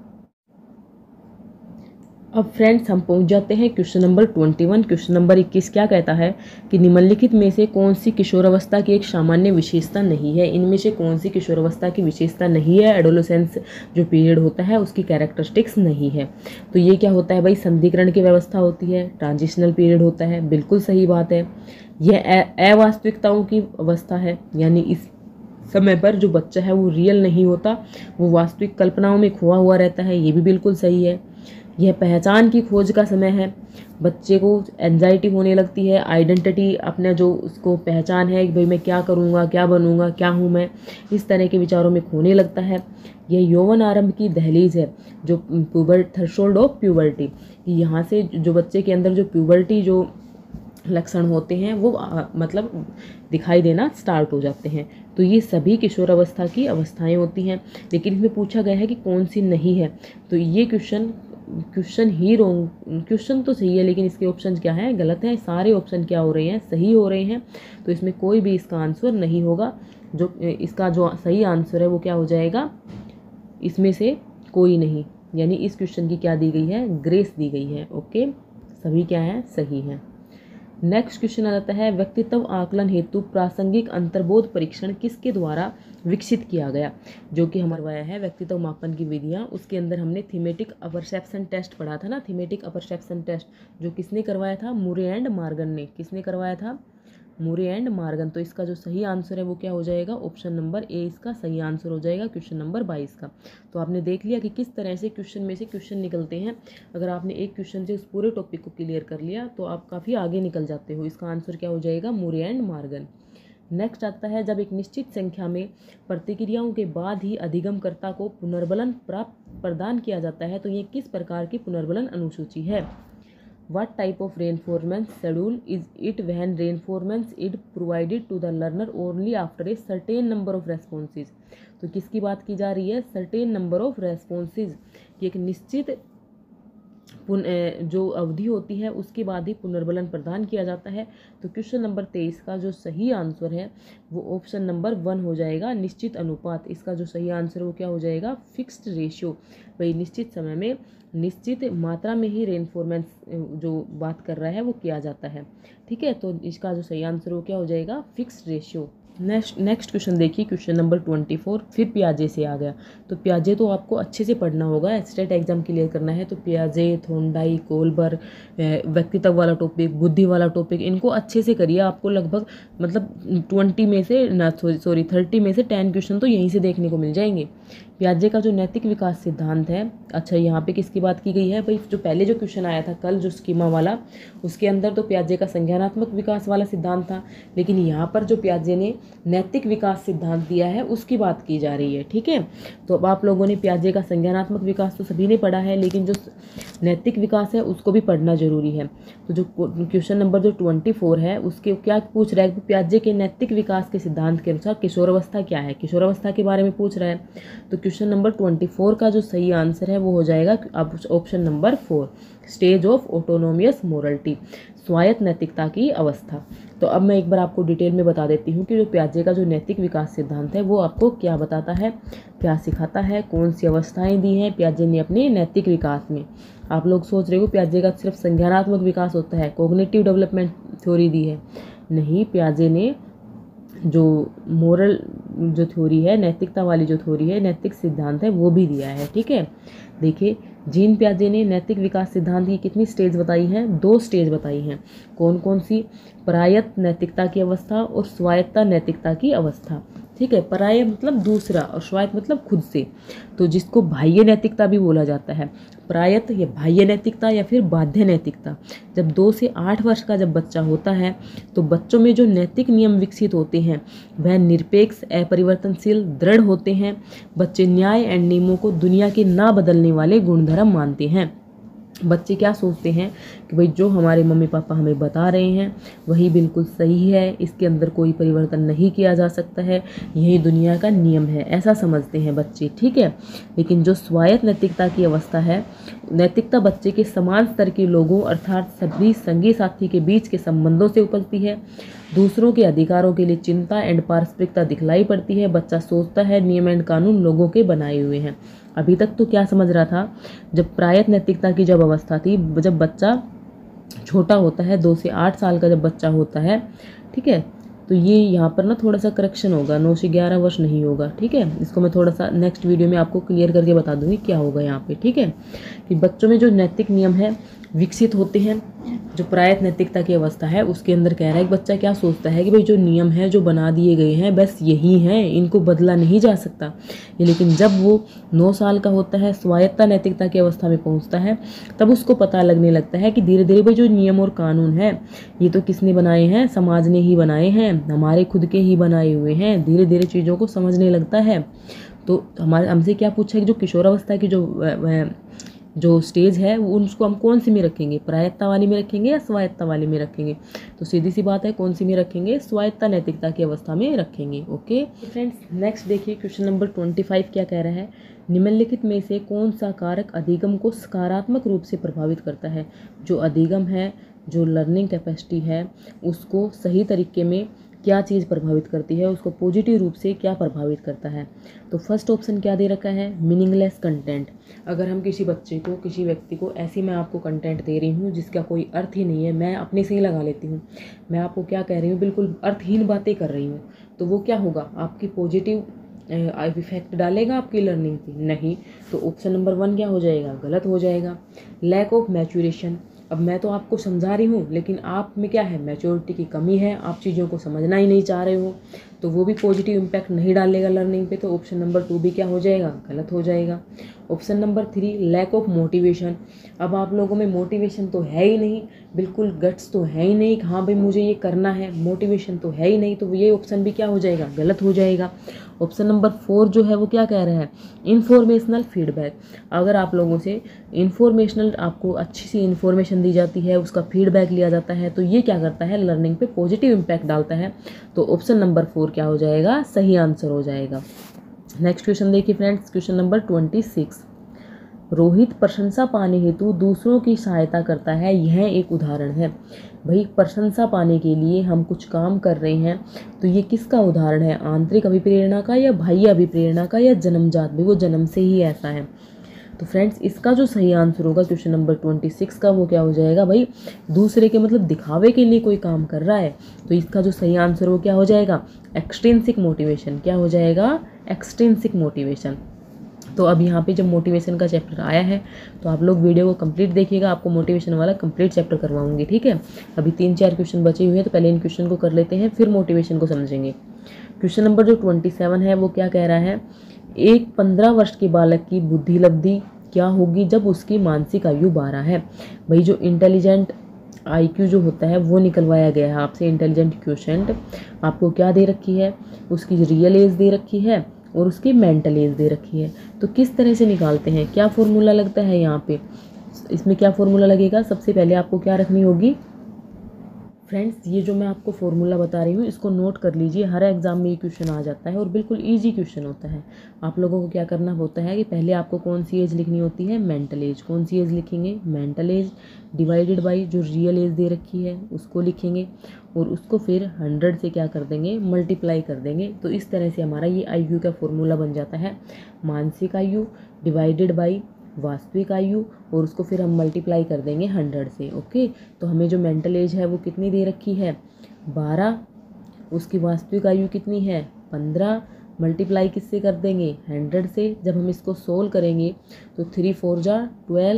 अब फ्रेंड्स हम पहुंच जाते हैं क्वेश्चन नंबर 21। क्वेश्चन नंबर 21 क्या कहता है कि निम्नलिखित में से कौन सी किशोरावस्था की एक सामान्य विशेषता नहीं है? इनमें से कौन सी किशोरावस्था की विशेषता नहीं है? एडोलेसेंस जो पीरियड होता है उसकी कैरेक्टरिस्टिक्स नहीं है। तो ये क्या होता है भाई? संधिकरण की व्यवस्था होती है, ट्रांजिशनल पीरियड होता है। बिल्कुल सही बात है। यह अवास्तविकताओं की अवस्था है, यानी इस समय पर जो बच्चा है वो रियल नहीं होता, वो वास्तविक कल्पनाओं में खोआ हुआ रहता है। ये भी बिल्कुल सही है। यह पहचान की खोज का समय है, बच्चे को एंजाइटी होने लगती है, आइडेंटिटी अपने जो उसको पहचान है कि भाई मैं क्या करूँगा, क्या बनूँगा, क्या हूँ मैं, इस तरह के विचारों में खोने लगता है। यह यौवन आरंभ की दहलीज है, जो थ्रेशोल्ड ऑफ प्यूबर्टी, यहाँ से जो बच्चे के अंदर जो प्यूबर्टी जो लक्षण होते हैं वो मतलब दिखाई देना स्टार्ट हो जाते हैं। तो ये सभी किशोरावस्था की अवस्थाएं होती हैं, लेकिन इसमें पूछा गया है कि कौन सी नहीं है। तो ये क्वेश्चन तो सही है, लेकिन इसके ऑप्शन क्या है? गलत है। सारे ऑप्शन क्या हो रहे हैं? सही हो रहे हैं। तो इसमें कोई भी इसका आंसर नहीं होगा। जो इसका जो सही आंसर है वो क्या हो जाएगा? इसमें से कोई नहीं, यानी इस क्वेश्चन की क्या दी गई है? ग्रेस दी गई है। ओके, सभी क्या है? सही है। नेक्स्ट क्वेश्चन आ जाता है, व्यक्तित्व आकलन हेतु प्रासंगिक अंतर्बोध परीक्षण किसके द्वारा विकसित किया गया? जो कि हमारा है व्यक्तित्व मापन की विधियां। उसके अंदर हमने थीमेटिक अपरसेप्शन टेस्ट पढ़ा था ना, थीमेटिक अपरसेप्शन टेस्ट, जो किसने करवाया था? मुरे एंड मॉर्गन ने। किसने करवाया था? मुरे एंड मॉर्गन। तो इसका जो सही आंसर है वो क्या हो जाएगा? ऑप्शन नंबर ए इसका सही आंसर हो जाएगा, क्वेश्चन नंबर 22 का। तो आपने देख लिया कि किस तरह से क्वेश्चन में से क्वेश्चन निकलते हैं। अगर आपने एक क्वेश्चन से उस पूरे टॉपिक को क्लियर कर लिया तो आप काफ़ी आगे निकल जाते हो। इसका आंसर क्या हो जाएगा? मुरे एंड मॉर्गन। नेक्स्ट आता है, जब एक निश्चित संख्या में प्रतिक्रियाओं के बाद ही अधिगमकर्ता को पुनर्बलन प्रदान किया जाता है, तो ये किस प्रकार की पुनर्बलन अनुसूची है? What type of reinforcement schedule is it when reinforcement is provided to the learner only after a certain number of responses? तो किसकी बात की जा रही है? certain number of responses कि एक निश्चित जो अवधि होती है उसके बाद ही पुनर्बलन प्रदान किया जाता है। तो क्वेश्चन नंबर 23 का जो सही आंसर है वो ऑप्शन नंबर 1 हो जाएगा, निश्चित अनुपात। इसका जो सही आंसर वो क्या हो जाएगा? Fixed ratio. भाई निश्चित समय में निश्चित मात्रा में ही रेनफोर्समेंट जो बात कर रहा है वो किया जाता है। ठीक है, तो इसका जो सही आंसर वो क्या हो जाएगा? Fixed ratio. नेक्स्ट क्वेश्चन देखिए, क्वेश्चन नंबर 24। फिर पियाजे से आ गया। तो पियाजे तो आपको अच्छे से पढ़ना होगा, स्टेट एग्जाम क्लियर करना है। तो पियाजे, थोंडाई, कोहलबर्ग, व्यक्तित्व वाला टॉपिक, बुद्धि वाला टॉपिक, इनको अच्छे से करिए। आपको लगभग मतलब 30 में से 10 क्वेश्चन तो यहीं से देखने को मिल जाएंगे। पियाजे का जो नैतिक विकास सिद्धांत है, अच्छा यहाँ पे किसकी बात की गई है भाई? जो पहले जो क्वेश्चन आया था कल जो स्कीमा वाला, उसके अंदर तो पियाजे का संज्ञानात्मक विकास वाला सिद्धांत था, लेकिन यहाँ पर जो पियाजे ने नैतिक विकास सिद्धांत दिया है उसकी बात की जा रही है। ठीक है, तो अब आप लोगों ने पियाजे का संज्ञानात्मक विकास तो सभी ने पढ़ा है, लेकिन जो नैतिक विकास है उसको भी पढ़ना जरूरी है। तो जो क्वेश्चन नंबर जो 24 है उसके क्या पूछ रहा है? पियाजे के नैतिक विकास के सिद्धांत के अनुसार किशोरावस्था क्या है? किशोरावस्था के बारे में पूछ रहा है। तो क्वेश्चन नंबर 24 का जो सही आंसर है वो हो जाएगा अब option number 4, stage of autonomous morality, स्वायत्त नैतिकता की अवस्था। तो अब मैं एक बार आपको डिटेल में बता देती हूँ कि जो पियाजे का जो नैतिक विकास सिद्धांत है वो आपको क्या बताता है, क्या सिखाता है, कौन सी अवस्थाएं दी हैं पियाजे ने अपने नैतिक विकास में। आप लोग सोच रहे हो पियाजे का सिर्फ संज्ञानात्मक विकास होता है, कॉग्निटिव डेवलपमेंट थ्योरी दी है। नहीं, पियाजे ने जो मोरल जो थ्योरी है, नैतिकता वाली जो थ्योरी है, नैतिक सिद्धांत है वो भी दिया है। ठीक है, देखिए जीन पियाजे ने नैतिक विकास सिद्धांत की कितनी स्टेज बताई हैं? 2 स्टेज बताई हैं। कौन कौन सी? परायत्त नैतिकता की अवस्था और स्वायत्ता नैतिकता की अवस्था। ठीक है, पराय मतलब दूसरा और स्वायत्त मतलब खुद से, तो जिसको बाह्य नैतिकता भी बोला जाता है। प्रायत या बाह्य नैतिकता या फिर बाध्य नैतिकता। जब 2 से 8 वर्ष का जब बच्चा होता है तो बच्चों में जो नैतिक नियम विकसित होते हैं वह निरपेक्ष, अपरिवर्तनशील, दृढ़ होते हैं। बच्चे न्याय एंड नियमों को दुनिया के ना बदलने वाले गुणधर्म मानते हैं। बच्चे क्या सोचते हैं कि भाई जो हमारे मम्मी पापा हमें बता रहे हैं वही बिल्कुल सही है, इसके अंदर कोई परिवर्तन नहीं किया जा सकता है, यही दुनिया का नियम है, ऐसा समझते हैं बच्चे, ठीक है। लेकिन जो स्वायत्त नैतिकता की अवस्था है, नैतिकता बच्चे के समान स्तर के लोगों अर्थात सभी संगी साथी के बीच के संबंधों से उपजती है। दूसरों के अधिकारों के लिए चिंता एंड पारस्परिकता दिखलाई पड़ती है। बच्चा सोचता है नियम एंड कानून लोगों के बनाए हुए हैं। अभी तक तो क्या समझ रहा था, जब प्रायत नैतिकता की जब अवस्था थी, जब बच्चा छोटा होता है, 2 से 8 साल का जब बच्चा होता है, ठीक है, तो ये यहाँ पर ना थोड़ा सा करेक्शन होगा, 9 से 11 वर्ष नहीं होगा, ठीक है। इसको मैं थोड़ा सा नेक्स्ट वीडियो में आपको क्लियर करके बता दूंगी क्या होगा यहाँ पे, ठीक है। कि बच्चों में जो नैतिक नियम है विकसित होते हैं। जो प्रायत नैतिकता की अवस्था है उसके अंदर कह रहा है कि बच्चा क्या सोचता है कि भाई जो नियम है जो बना दिए गए हैं बस यही हैं, इनको बदला नहीं जा सकता। ये लेकिन जब वो 9 साल का होता है, स्वायत्ता नैतिकता की अवस्था में पहुंचता है, तब उसको पता लगने लगता है कि धीरे धीरे भाई जो नियम और कानून है ये तो किसने बनाए हैं, समाज ने ही बनाए हैं, हमारे खुद के ही बनाए हुए हैं। धीरे धीरे चीज़ों को समझने लगता है। तो हमारे हमसे क्या पूछा है कि जो किशोरावस्था की जो स्टेज है वो उसको हम कौन सी में रखेंगे, प्रायत्ता वाली में रखेंगे या स्वायत्ता वाली में रखेंगे। तो सीधी सी बात है, कौन सी में रखेंगे, स्वायत्ता नैतिकता की अवस्था में रखेंगे। ओके फ्रेंड्स, नेक्स्ट देखिए क्वेश्चन नंबर 25 क्या कह रहा है। निम्नलिखित में से कौन सा कारक अधिगम को सकारात्मक रूप से प्रभावित करता है। जो अधिगम है, जो लर्निंग कैपेसिटी है, उसको सही तरीके में क्या चीज़ प्रभावित करती है, उसको पॉजिटिव रूप से क्या प्रभावित करता है। तो फर्स्ट ऑप्शन क्या दे रखा है, मीनिंगलेस कंटेंट। अगर हम किसी बच्चे को, किसी व्यक्ति को ऐसी मैं आपको कंटेंट दे रही हूँ जिसका कोई अर्थ ही नहीं है, मैं अपने से ही लगा लेती हूँ, मैं आपको क्या कह रही हूँ, बिल्कुल अर्थहीन बातें कर रही हूँ, तो वो क्या होगा, आपकी पॉजिटिव इफेक्ट डालेगा आपकी लर्निंग पे? नहीं। तो ऑप्शन नंबर 1 क्या हो जाएगा, गलत हो जाएगा। Lack of maturation. अब मैं तो आपको समझा रही हूँ लेकिन आप में क्या है, मैच्योरिटी की कमी है, आप चीज़ों को समझना ही नहीं चाह रहे हो, तो वो भी पॉजिटिव इम्पैक्ट नहीं डालेगा लर्निंग पे। तो ऑप्शन नंबर 2 भी क्या हो जाएगा, गलत हो जाएगा। Option number 3 lack of motivation. अब आप लोगों में मोटिवेशन तो है ही नहीं, बिल्कुल गट्स तो है ही नहीं कि हाँ भाई मुझे ये करना है, मोटिवेशन तो है ही नहीं, तो ये ऑप्शन भी क्या हो जाएगा, गलत हो जाएगा। ऑप्शन नंबर 4 जो है वो क्या कह रहा है, इन्फॉर्मेशनल फीडबैक। अगर आप लोगों से इन्फॉर्मेशनल, आपको अच्छी सी इन्फॉर्मेशन दी जाती है, उसका फीडबैक लिया जाता है, तो ये क्या करता है, लर्निंग पे पॉजिटिव इम्पैक्ट डालता है। तो ऑप्शन नंबर 4 क्या हो जाएगा, सही आंसर हो जाएगा। नेक्स्ट क्वेश्चन देखिए फ्रेंड्स, क्वेश्चन नंबर 26। रोहित प्रशंसा पाने हेतु दूसरों की सहायता करता है, यह एक उदाहरण है। भाई प्रशंसा पाने के लिए हम कुछ काम कर रहे हैं, तो ये किसका उदाहरण है, आंतरिक अभिप्रेरणा का या बाह्य अभिप्रेरणा का या जन्मजात भी, वो जन्म से ही ऐसा है। तो फ्रेंड्स इसका जो सही आंसर होगा क्वेश्चन नंबर 26 का, वो क्या हो जाएगा, भाई दूसरे के मतलब दिखावे के लिए कोई काम कर रहा है, तो इसका जो सही आंसर वो क्या हो जाएगा, एक्सट्रिंसिक मोटिवेशन। क्या हो जाएगा, एक्सट्रिंसिक मोटिवेशन। तो अब यहाँ पे जब मोटिवेशन का चैप्टर आया है तो आप लोग वीडियो को कंप्लीट देखिएगा, आपको मोटिवेशन वाला कंप्लीट चैप्टर करवाऊंगी, ठीक है। अभी 3-4 क्वेश्चन बचे हुए हैं, तो पहले इन क्वेश्चन को कर लेते हैं, फिर मोटिवेशन को समझेंगे। क्वेश्चन नंबर जो 27 है वो क्या कह रहा है, एक 15 वर्ष के बालक की बुद्धि लब्धि क्या होगी जब उसकी मानसिक आयु 12 है। भाई जो इंटेलिजेंट IQ जो होता है वो निकलवाया गया है आपसे, इंटेलिजेंट क्वोशेंट आपको क्या दे रखी है, उसकी रियल एज दे रखी है और उसकी मेंटल एज दे रखी है। तो किस तरह से निकालते हैं, क्या फॉर्मूला लगता है यहाँ पे, इसमें क्या फॉर्मूला लगेगा, सबसे पहले आपको क्या रखनी होगी फ्रेंड्स, ये जो मैं आपको फॉर्मूला बता रही हूँ इसको नोट कर लीजिए, हर एग्जाम में ये क्वेश्चन आ जाता है और बिल्कुल इजी क्वेश्चन होता है। आप लोगों को क्या करना होता है कि पहले आपको कौन सी एज लिखनी होती है, मेंटल एज। कौन सी एज लिखेंगे, मेंटल एज डिवाइडेड बाई जो रियल एज दे रखी है उसको लिखेंगे और उसको फिर 100 से क्या कर देंगे, मल्टीप्लाई कर देंगे। तो इस तरह से हमारा ये IQ का फॉर्मूला बन जाता है, मानसिक आयु डिवाइडेड बाई वास्तविक आयु और उसको फिर हम मल्टीप्लाई कर देंगे 100 से। ओके, तो हमें जो मेंटल एज है वो कितनी दे रखी है, 12, उसकी वास्तविक आयु कितनी है, 15, मल्टीप्लाई किससे कर देंगे, 100 से। जब हम इसको सोल्व करेंगे तो 3 4 जा 12,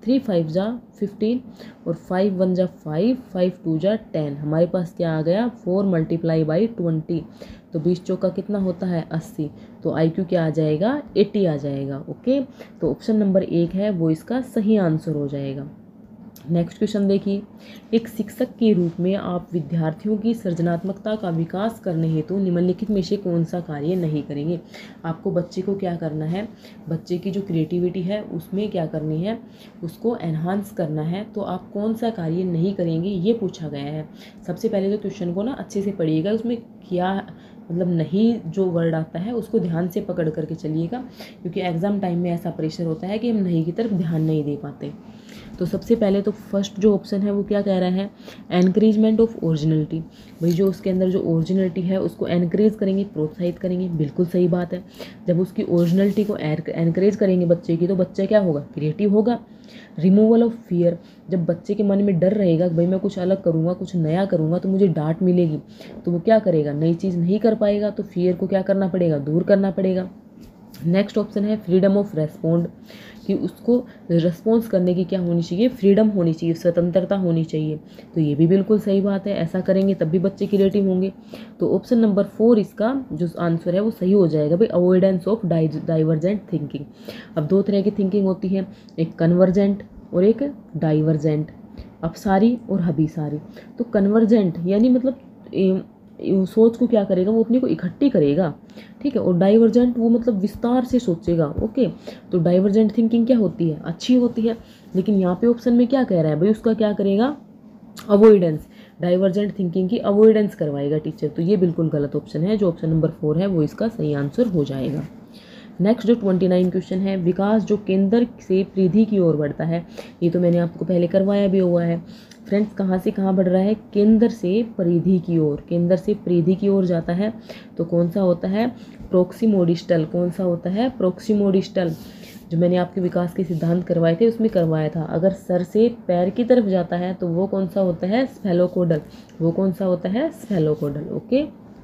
3 5 जा 15 और 5 1 जा 5, 5 2 जा 10। हमारे पास क्या आ गया 4 × 20, तो 20 चौका कितना होता है 80। तो IQ क्या आ जाएगा 80 आ जाएगा। ओके, तो ऑप्शन नंबर 1 है वो इसका सही आंसर हो जाएगा। नेक्स्ट क्वेश्चन देखिए, एक शिक्षक के रूप में आप विद्यार्थियों की सृजनात्मकता का विकास करने हेतु निम्नलिखित में से कौन सा कार्य नहीं करेंगे। आपको बच्चे को क्या करना है, बच्चे की जो क्रिएटिविटी है उसमें क्या करनी है, उसको एनहांस करना है। तो आप कौन सा कार्य नहीं करेंगे ये पूछा गया है। सबसे पहले तो क्वेश्चन को ना अच्छे से पढ़िएगा, उसमें क्या मतलब नहीं जो वर्ड आता है उसको ध्यान से पकड़ करके चलिएगा, क्योंकि एग्ज़ाम टाइम में ऐसा प्रेशर होता है कि हम नहीं की तरफ ध्यान नहीं दे पाते। तो सबसे पहले तो फर्स्ट जो ऑप्शन है वो क्या कह रहा है, एनकरेजमेंट ऑफ ओरिजिनलिटी। भाई जो उसके अंदर जो ओरिजिनलिटी है उसको एनकरेज करेंगे, प्रोत्साहित करेंगे, बिल्कुल सही बात है। जब उसकी ओरिजिनलिटी को एनकरेज करेंगे बच्चे की, तो बच्चा क्या होगा, क्रिएटिव होगा। रिमूवल ऑफ फियर, जब बच्चे के मन में डर रहेगा कि भाई मैं कुछ अलग करूँगा, कुछ नया करूँगा तो मुझे डांट मिलेगी, तो वो क्या करेगा, नई चीज़ नहीं कर पाएगा। तो फियर को क्या करना पड़ेगा, दूर करना पड़ेगा। नेक्स्ट ऑप्शन है फ्रीडम ऑफ रेस्पॉन्ड, कि उसको रिस्पॉन्स करने की क्या होनी चाहिए, फ्रीडम होनी चाहिए, स्वतंत्रता होनी चाहिए। तो ये भी बिल्कुल सही बात है, ऐसा करेंगे तब भी बच्चे क्रिएटिव होंगे। तो ऑप्शन नंबर 4 इसका जो आंसर है वो सही हो जाएगा भाई, अवॉइडेंस ऑफ डाइवर्जेंट थिंकिंग। अब दो तरह की थिंकिंग होती है, एक कन्वर्जेंट और एक डाइवर्जेंट, अपसारी और हबीसारी। तो कन्वर्जेंट यानी मतलब सोच को क्या करेगा, वो अपने को इकट्ठी करेगा, ठीक है। और डाइवर्जेंट वो मतलब विस्तार से सोचेगा। ओके, तो डाइवर्जेंट थिंकिंग क्या होती है, अच्छी होती है। लेकिन यहाँ पे ऑप्शन में क्या कह रहा है भाई, उसका क्या करेगा, अवॉइडेंस, डाइवर्जेंट थिंकिंग की अवॉइडेंस करवाएगा टीचर। तो ये बिल्कुल गलत ऑप्शन है, जो ऑप्शन नंबर 4 है वो इसका सही आंसर हो जाएगा। नेक्स्ट जो 29 क्वेश्चन है, विकास जो केंद्र से परिधि की ओर बढ़ता है, ये तो मैंने आपको पहले करवाया भी हुआ है। फ्रेंड्स कहाँ से कहाँ बढ़ रहा है, केंद्र से परिधि की ओर, केंद्र से परिधि की ओर जाता है। तो कौन सा होता है, प्रोक्सिमोडिस्टल। कौन सा होता है, प्रोक्सिमोडिस्टल। जो मैंने आपके विकास के सिद्धांत करवाए थे उसमें करवाया था। अगर सर से पैर की तरफ जाता है तो वो कौन सा होता है, स्फेलोकोडल। वो कौन सा होता है, स्फेलोकोडल। ओके,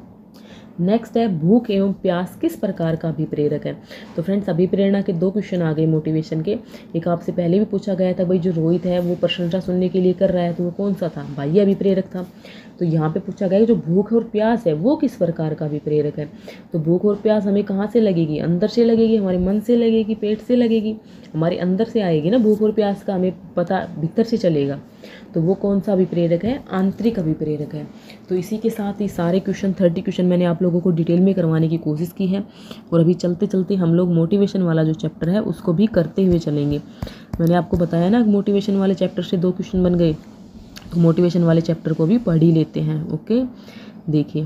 नेक्स्ट है भूख एवं प्यास किस प्रकार का अभिप्रेरक है। तो फ्रेंड्स अभिप्रेरणा के 2 क्वेश्चन आ गए मोटिवेशन के। एक आपसे पहले भी पूछा गया था भाई, जो रोहित है वो प्रशंसा सुनने के लिए कर रहा है, तो वो कौन सा था, बाह्य अभिप्रेरक था। तो यहाँ पे पूछा गया जो भूख और प्यास है वो किस प्रकार का अभिप्रेरक है। तो भूख और प्यास हमें कहाँ से लगेगी, अंदर से लगेगी, हमारे मन से लगेगी, पेट से लगेगी, हमारे अंदर से आएगी ना भूख और प्यास का, हमें पता भीतर से चलेगा। तो वो कौन सा अभिप्रेरक है, आंतरिक अभिप्रेरक है। तो इसी के साथ ही सारे क्वेश्चन 30 क्वेश्चन मैंने आप लोगों को डिटेल में करवाने की कोशिश की है। और अभी चलते चलते हम लोग मोटिवेशन वाला जो चैप्टर है उसको भी करते हुए चलेंगे। मैंने आपको बताया ना मोटिवेशन वाले चैप्टर से 2 क्वेश्चन बन गए, तो मोटिवेशन वाले चैप्टर को भी पढ़ ही लेते हैं। ओके, देखिए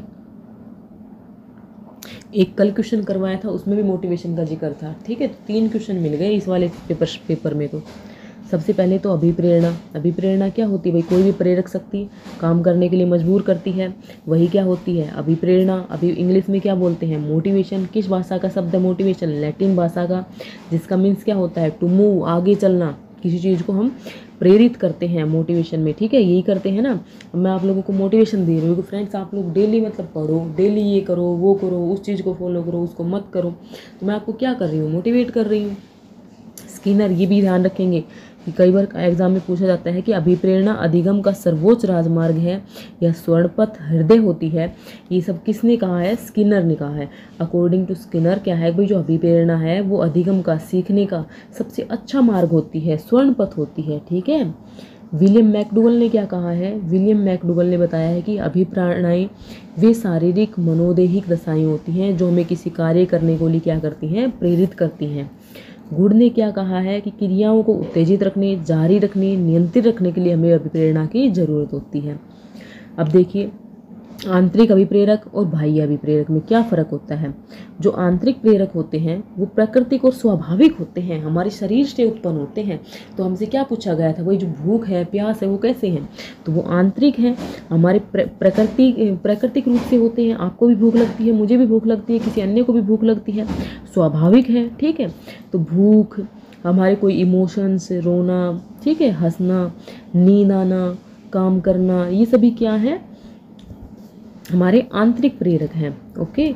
एक कल क्वेश्चन करवाया था उसमें भी मोटिवेशन का जिक्र था, ठीक है। तो 3 क्वेश्चन मिल गए इस वाले पेपर में। तो सबसे पहले तो अभिप्रेरणा। अभिप्रेरणा क्या होती है भाई, कोई भी प्रेरक शक्ति काम करने के लिए मजबूर करती है, वही क्या होती है, अभिप्रेरणा। अभी इंग्लिश में क्या बोलते हैं, मोटिवेशन। किस भाषा का शब्द है मोटिवेशन, लैटिन भाषा का, जिसका मीन्स क्या होता है, टू मूव, आगे चलना। किसी चीज़ को हम प्रेरित करते हैं मोटिवेशन में, ठीक है, यही करते हैं ना। मैं आप लोगों को मोटिवेशन दे रही हूँ कि फ्रेंड्स आप लोग डेली मतलब पढ़ो, डेली ये करो वो करो, उस चीज़ को फॉलो करो, उसको मत करो। तो मैं आपको क्या कर रही हूँ, मोटिवेट कर रही हूँ। स्किनर ये भी ध्यान रखेंगे कि कई बार एग्जाम में पूछा जाता है कि अभिप्रेरणा अधिगम का सर्वोच्च राजमार्ग है या स्वर्णपथ हृदय होती है। ये सब किसने कहा है, स्किनर ने कहा है। अकॉर्डिंग टू स्किनर क्या है भाई, जो अभिप्रेरणा है वो अधिगम का, सीखने का सबसे अच्छा मार्ग होती है, स्वर्णपथ होती है, ठीक है। विलियम मैकडूगल ने क्या कहा है, विलियम मैकडूगल ने बताया है कि अभिप्रेरणाएं वे शारीरिक मनोदैहिक दशाएं होती हैं जो हमें किसी कार्य करने को लिए क्या करती हैं, प्रेरित करती हैं। गुड ने क्या कहा है कि क्रियाओं को उत्तेजित रखने, जारी रखने, नियंत्रित रखने के लिए हमें अभिप्रेरणा की जरूरत होती है। अब देखिए आंतरिक अभिप्रेरक और बाह्य अभिप्रेरक में क्या फ़र्क होता है। जो आंतरिक प्रेरक होते हैं वो प्राकृतिक और स्वाभाविक होते हैं, हमारे शरीर से उत्पन्न होते हैं। तो हमसे क्या पूछा गया था भाई, जो भूख है प्यास है वो कैसे हैं, तो वो आंतरिक हैं, हमारे प्राकृतिक रूप से होते हैं। आपको भी भूख लगती है, मुझे भी भूख लगती है, किसी अन्य को भी भूख लगती है, स्वाभाविक है, ठीक है। तो भूख, हमारे कोई इमोशंस, रोना, ठीक है, हंसना, नींद आना, काम करना, ये सभी क्या है, हमारे आंतरिक प्रेरक हैं। ओके,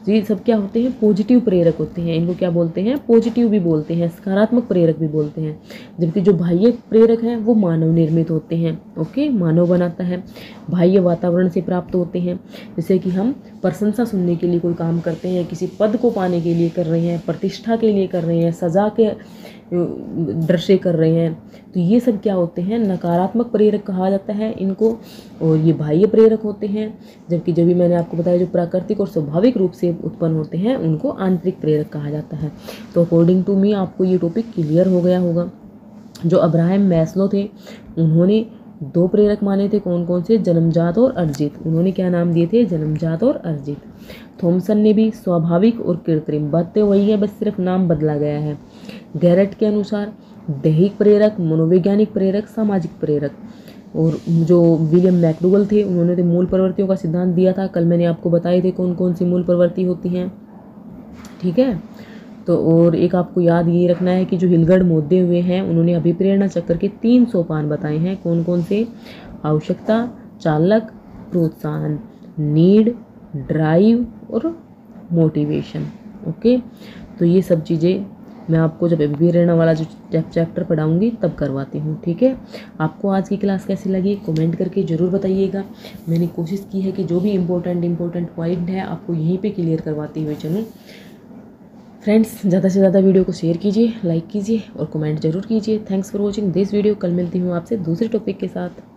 तो ये सब क्या होते हैं, पॉजिटिव प्रेरक होते हैं। इनको क्या बोलते हैं, पॉजिटिव भी बोलते हैं, सकारात्मक प्रेरक भी बोलते हैं। जबकि जो बाह्य प्रेरक हैं वो मानव निर्मित होते हैं। ओके, मानव बनाता है, बाह्य वातावरण से प्राप्त होते हैं। जैसे कि हम प्रशंसा सुनने के लिए कोई काम करते हैं, किसी पद को पाने के लिए कर रहे हैं, प्रतिष्ठा के लिए कर रहे हैं, सजा के डर से कर रहे हैं, तो ये सब क्या होते हैं, नकारात्मक प्रेरक कहा जाता है इनको। और ये बाह्य प्रेरक होते हैं। जबकि जो भी मैंने आपको बताया जो प्राकृतिक और स्वाभाविक रूप से उत्पन्न होते हैं उनको आंतरिक प्रेरक कहा जाता है। तो अकॉर्डिंग टू मी आपको ये टॉपिक क्लियर हो गया होगा। जो अब्राहम मैस्लो थे उन्होंने 2 प्रेरक माने थे, कौन कौन से, जन्मजात और अर्जित। उन्होंने क्या नाम दिए थे, जन्मजात और अर्जित। थॉमसन ने भी स्वाभाविक और कृत्रिम, बातें वही है, बस सिर्फ नाम बदला गया है। गैरेट के अनुसार दैहिक प्रेरक, मनोवैज्ञानिक प्रेरक, सामाजिक प्रेरक। और जो विलियम मैकडूगल थे उन्होंने तो मूल प्रवृत्तियों का सिद्धांत दिया था, कल मैंने आपको बताए थे कौन कौन सी मूल प्रवृत्ति होती हैं। ठीक है, तो और एक आपको याद ये रखना है कि जो हिलगढ़ मोदे हुए हैं उन्होंने अभिप्रेरणा चक्र के 3 सोपान बताए हैं, कौन कौन से, आवश्यकता, चालक, प्रोत्साहन, नीड, ड्राइव और मोटिवेशन। ओके, तो ये सब चीज़ें मैं आपको जब अभिप्रेरणा वाला जो चैप्टर पढ़ाऊंगी तब करवाती हूँ। ठीक है, आपको आज की क्लास कैसी लगी कमेंट करके ज़रूर बताइएगा। मैंने कोशिश की है कि जो भी इम्पोर्टेंट पॉइंट है आपको यहीं पे क्लियर करवाती हुई चलूँ। फ्रेंड्स, ज़्यादा से ज़्यादा वीडियो को शेयर कीजिए, लाइक कीजिए और कमेंट जरूर कीजिए। Thanks for watching this video. कल मिलती हूँ आपसे दूसरे टॉपिक के साथ।